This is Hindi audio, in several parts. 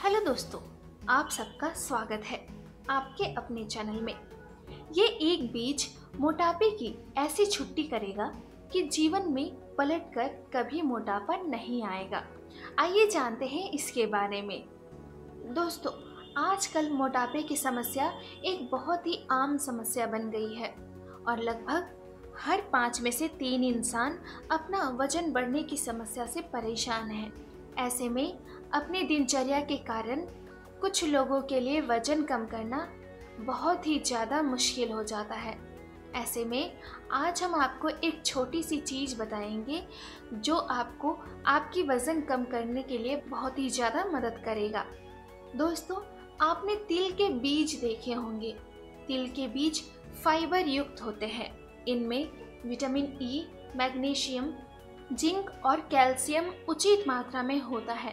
हेलो दोस्तों, आप सबका स्वागत है आपके अपने चैनल में। ये एक बीज मोटापे की ऐसी छुट्टी करेगा कि जीवन में पलटकर कभी मोटापा नहीं आएगा। आइए जानते हैं इसके बारे में। दोस्तों, आजकल मोटापे की समस्या एक बहुत ही आम समस्या बन गई है और लगभग हर 5 में से 3 इंसान अपना वजन बढ़ने की समस्या से परेशान है। ऐसे में अपनी दिनचर्या के कारण कुछ लोगों के लिए वजन कम करना बहुत ही ज़्यादा मुश्किल हो जाता है। ऐसे में आज हम आपको एक छोटी सी चीज़ बताएंगे जो आपको आपकी वज़न कम करने के लिए बहुत ही ज़्यादा मदद करेगा। दोस्तों, आपने तिल के बीज देखे होंगे। तिल के बीज फाइबर युक्त होते हैं। इनमें विटामिन ई, मैग्नीशियम, जिंक और कैल्शियम उचित मात्रा में होता है,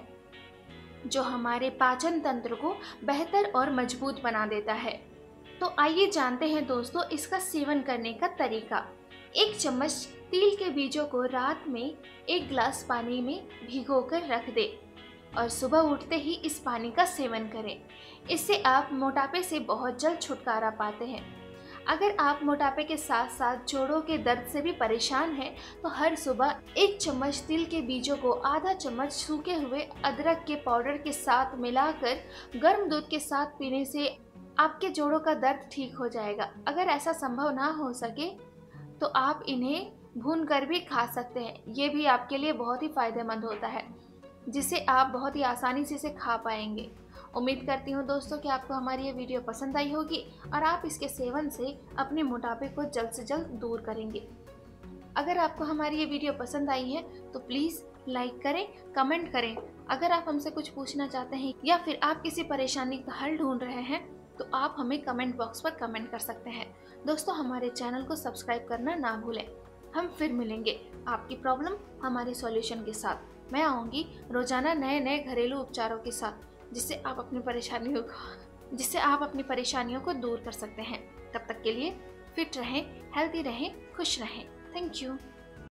जो हमारे पाचन तंत्र को बेहतर और मजबूत बना देता है। तो आइए जानते हैं दोस्तों इसका सेवन करने का तरीका। 1 चम्मच तिल के बीजों को रात में 1 गिलास पानी में भिगोकर रख दें और सुबह उठते ही इस पानी का सेवन करें। इससे आप मोटापे से बहुत जल्द छुटकारा पाते हैं। अगर आप मोटापे के साथ साथ जोड़ों के दर्द से भी परेशान हैं तो हर सुबह 1 चम्मच तिल के बीजों को आधा चम्मच सूखे हुए अदरक के पाउडर के साथ मिलाकर गर्म दूध के साथ पीने से आपके जोड़ों का दर्द ठीक हो जाएगा। अगर ऐसा संभव ना हो सके तो आप इन्हें भून कर भी खा सकते हैं। ये भी आपके लिए बहुत ही फायदेमंद होता है, जिसे आप बहुत ही आसानी से इसे खा पाएंगे। उम्मीद करती हूँ दोस्तों कि आपको हमारी ये वीडियो पसंद आई होगी और आप इसके सेवन से अपने मोटापे को जल्द से जल्द दूर करेंगे। अगर आपको हमारी ये वीडियो पसंद आई है तो प्लीज़ लाइक करें, कमेंट करें। अगर आप हमसे कुछ पूछना चाहते हैं या फिर आप किसी परेशानी का हल ढूंढ रहे हैं तो आप हमें कमेंट बॉक्स पर कमेंट कर सकते हैं। दोस्तों, हमारे चैनल को सब्सक्राइब करना ना भूलें। हम फिर मिलेंगे आपकी प्रॉब्लम हमारे सॉल्यूशन के साथ। मैं आऊँगी रोजाना नए घरेलू उपचारों के साथ, जिससे आप अपनी परेशानियों को दूर कर सकते हैं। तब तक के लिए फिट रहें, हेल्दी रहें, खुश रहें। Thank you.